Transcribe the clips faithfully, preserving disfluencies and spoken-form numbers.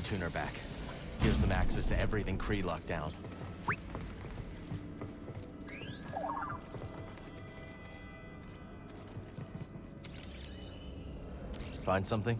tuner back. Gives them access to everything Kree locked down. Find something?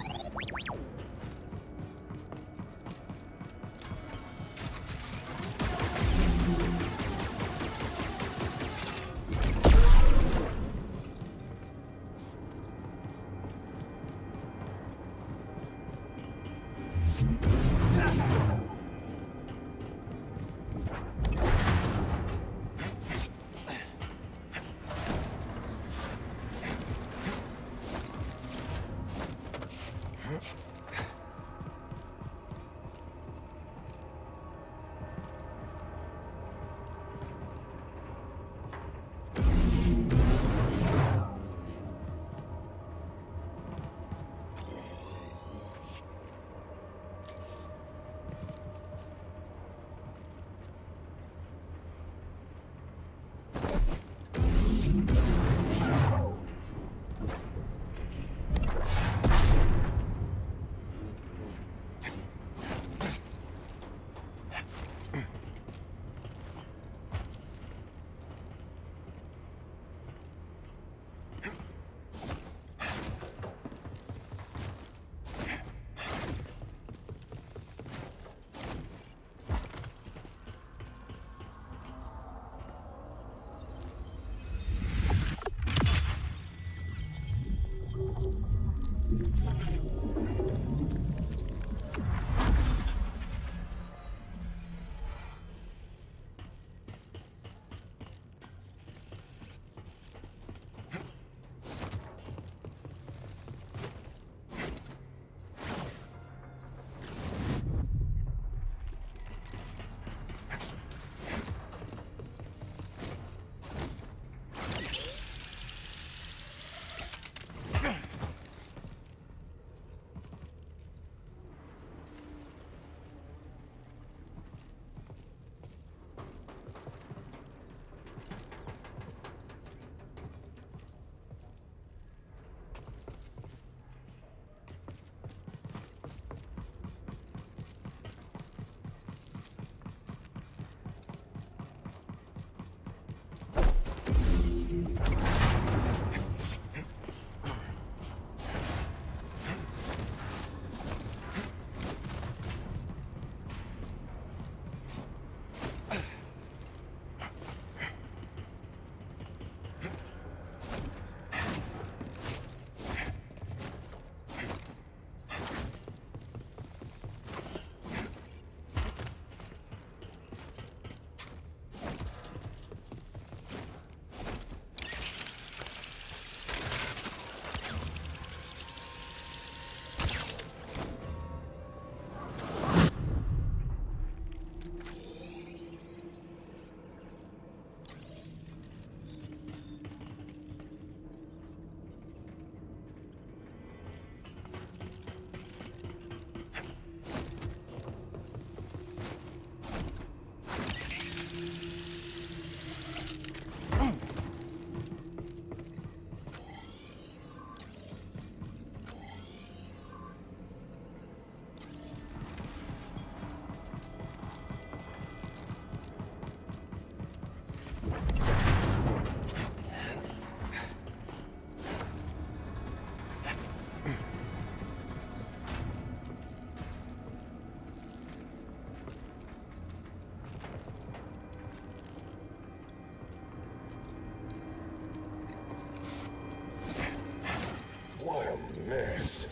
Mess.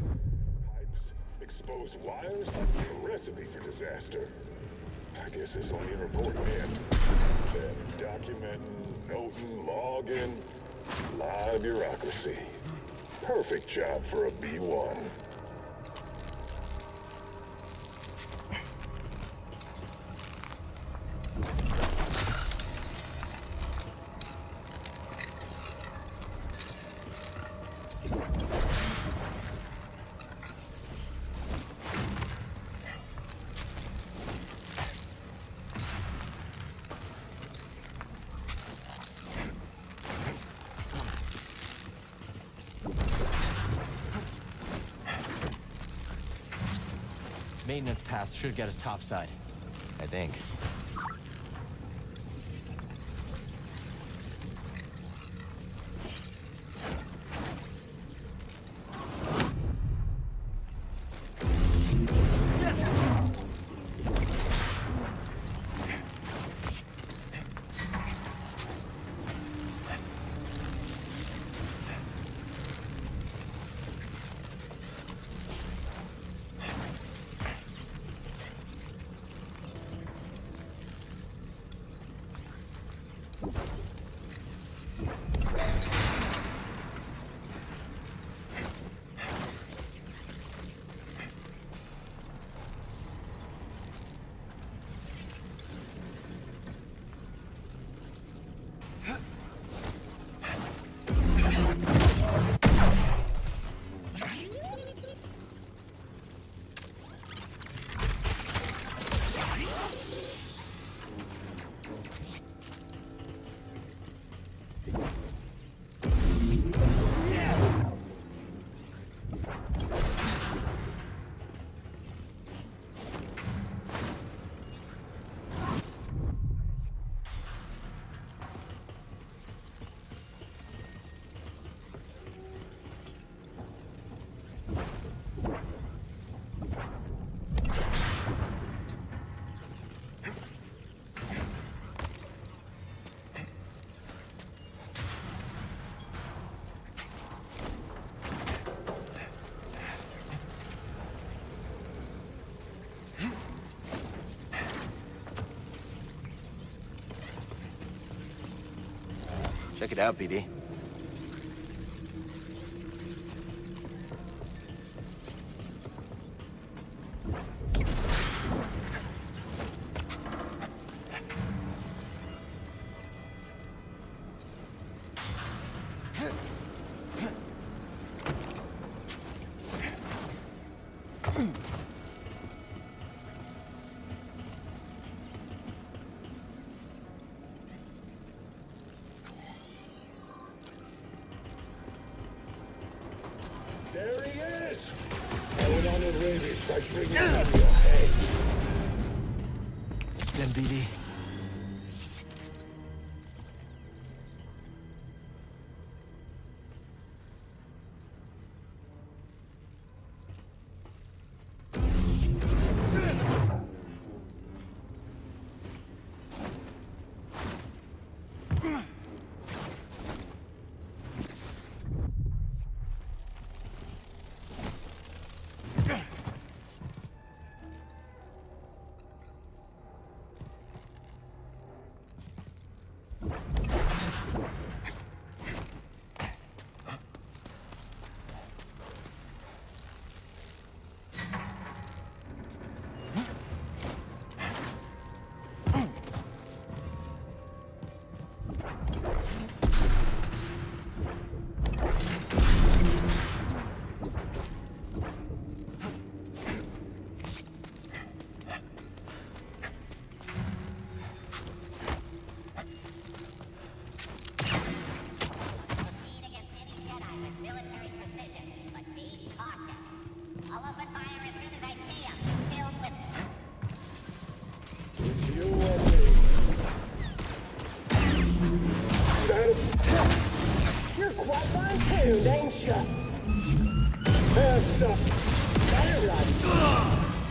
Pipes, exposed wires, a recipe for disaster. I guess this only a report man. Then documenting, noting, logging, a lot of bureaucracy. Perfect job for a B one. This maintenance path should get us topside. I think. Check it out, B D. There he is! I went on in rabies by bringing it up your head. Then B D. Ain't ya? There's up. Fire run.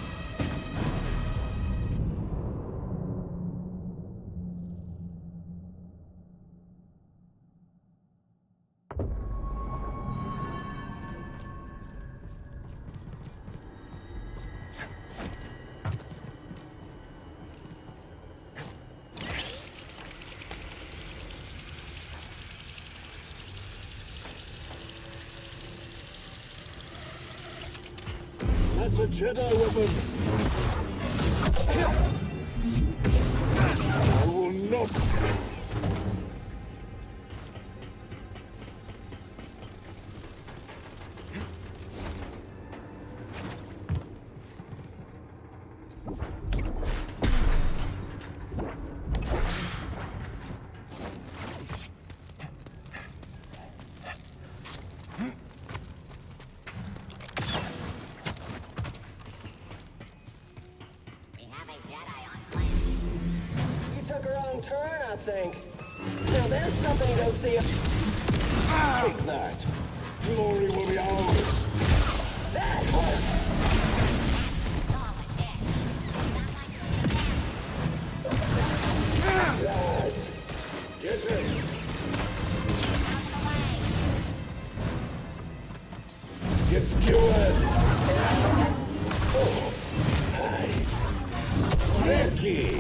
That's a Jedi weapon. I will not. turn, I think. Now there's something you don't see. Take that. Glory will be ours. That hurt! Right. Get ready. Get skewered. Oh. Hi. Becky.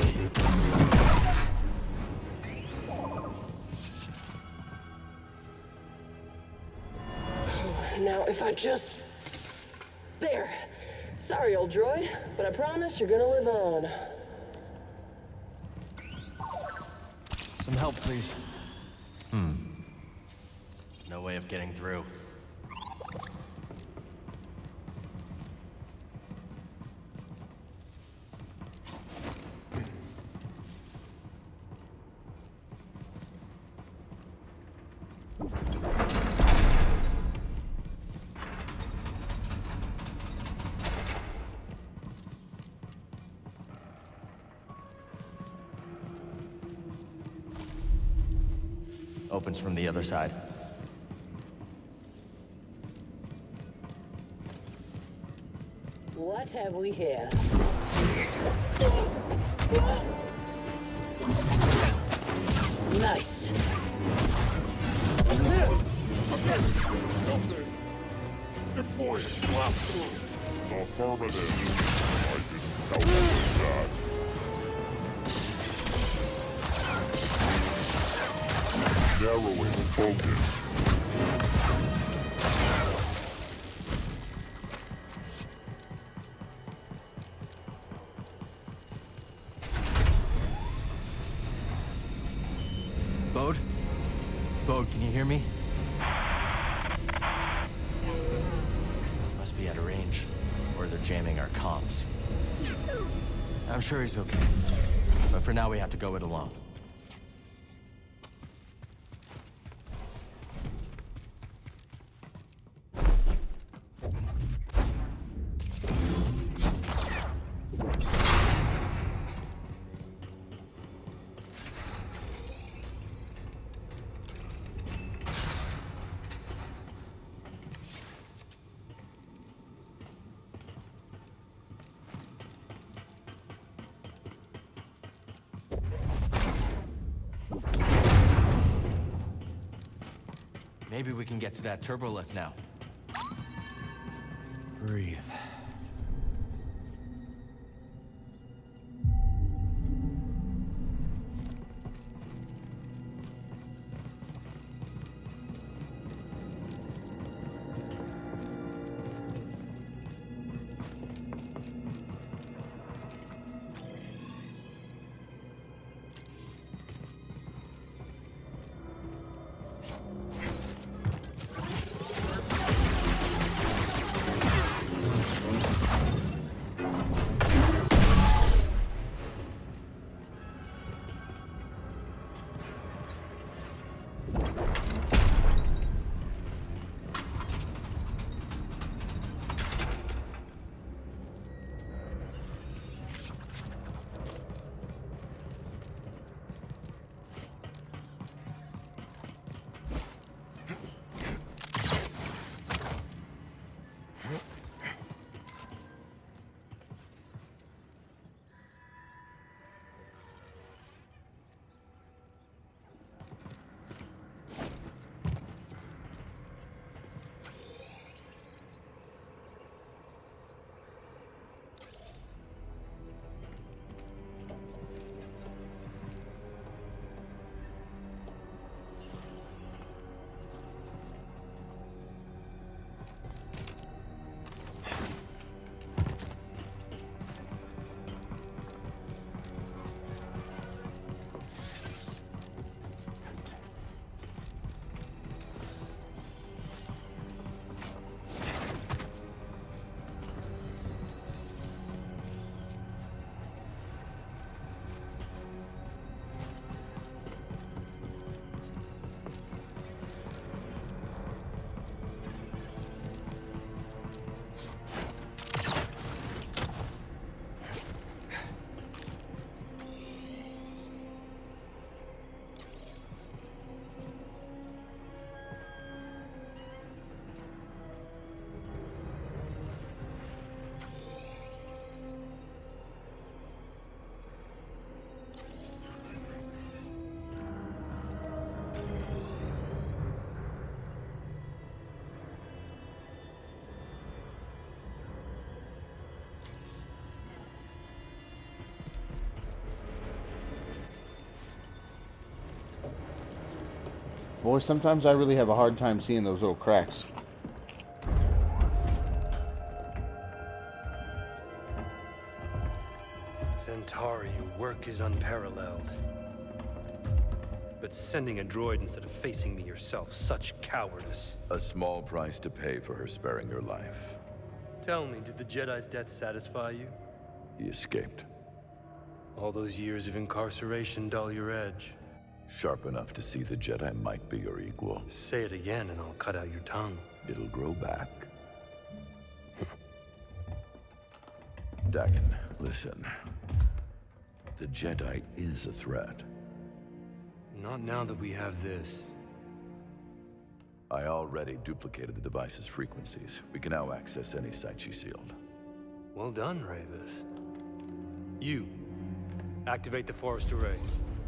Now if I just... There. Sorry, old droid, but I promise you're gonna live on. Some help, please. Hmm. No way of getting through. Opens from the other side. What have we here? Nice. Deploy laptop. Affirmative. I didn't know that. Narrowing focus. Bode? Bode, can you hear me? Must be out of range, or they're jamming our comms. I'm sure he's okay, but for now we have to go it alone. Maybe we can get to that turbo lift now. Breathe. Boy, sometimes I really have a hard time seeing those little cracks. Centauri, your work is unparalleled. But sending a droid instead of facing me yourself, such cowardice. A small price to pay for her sparing your life. Tell me, did the Jedi's death satisfy you? He escaped. All those years of incarceration dull your edge. Sharp enough to see the Jedi might be your equal. Say it again and I'll cut out your tongue. It'll grow back. Dagan, listen. The Jedi is a threat. Not now that we have this. I already duplicated the device's frequencies. We can now access any site she sealed. Well done, Ravis. You, activate the forest array.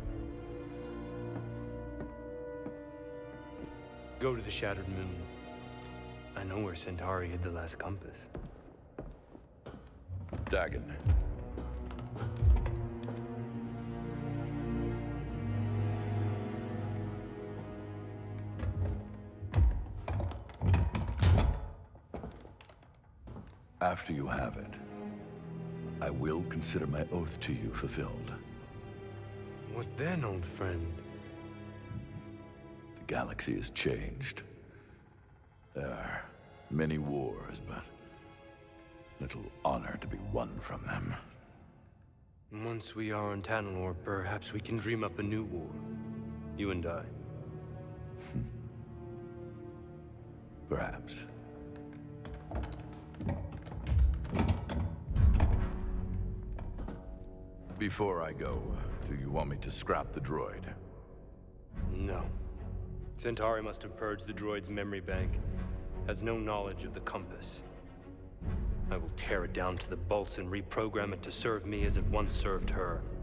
Go to the Shattered Moon. I know where Centauri hid the last compass. Dagan. After you have it, I will consider my oath to you fulfilled. What then, old friend? The galaxy has changed. There are many wars, but little honor to be won from them. Once we are on Tanalorr, perhaps we can dream up a new war. You and I. Perhaps. Before I go, do you want me to scrap the droid? No. Centauri must have purged the droid's memory bank. Has no knowledge of the compass. I will tear it down to the bolts and reprogram it to serve me as it once served her.